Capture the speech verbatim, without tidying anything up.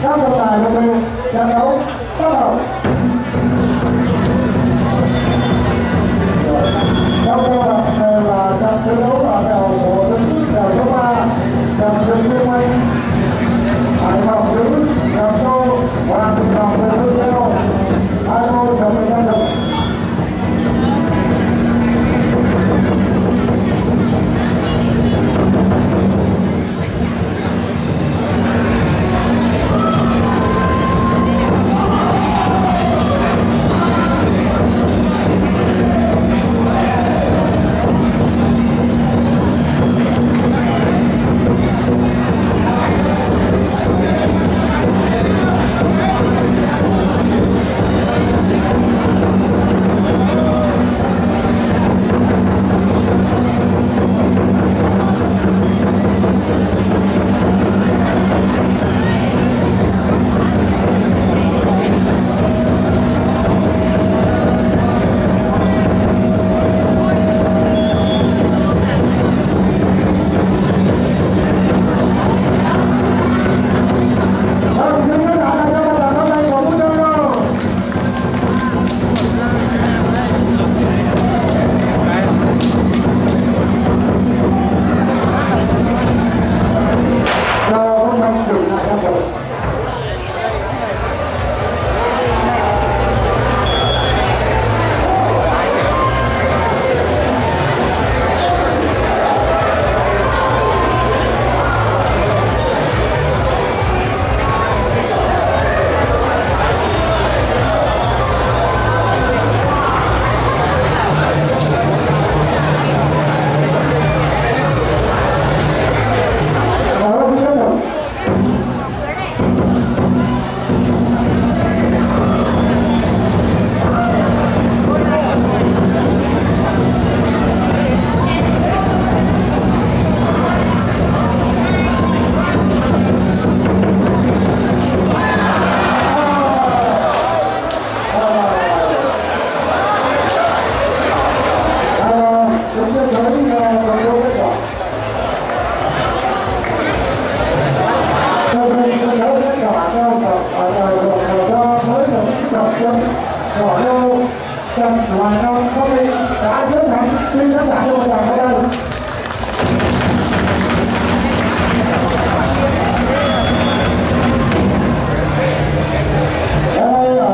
các trọng tài đồng đều trận đấu bắt đầu. Trong câu lạc này là trận thi đấu ở đầu của đứng đầu số ba, trận đường liên minh hải phòng đứng đầu số và đường đầu về hướng theo hai ngôi trận bị đánh được. Xin khán giả cho một tràng pháo tay.